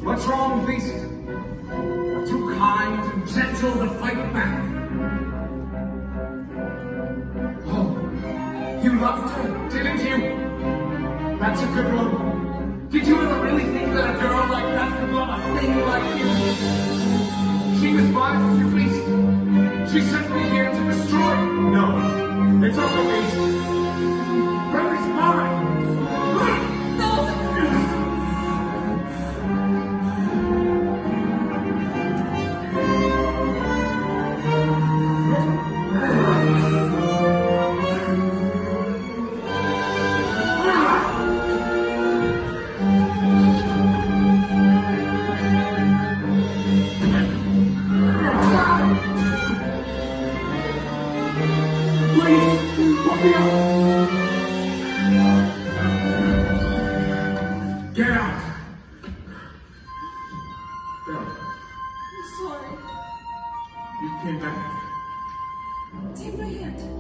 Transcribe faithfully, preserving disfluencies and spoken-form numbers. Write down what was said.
What's wrong, beast? Too kind and gentle to fight back. Oh, you loved her, didn't you? That's a good one. Did you ever really think that a girl like that could love a thing like you? She was mine for you, beast. She sent me here to destroy you. No, it's over, beast. Mary's mine. No! Get out! Bella, I'm sorry. you came back. Take my hand.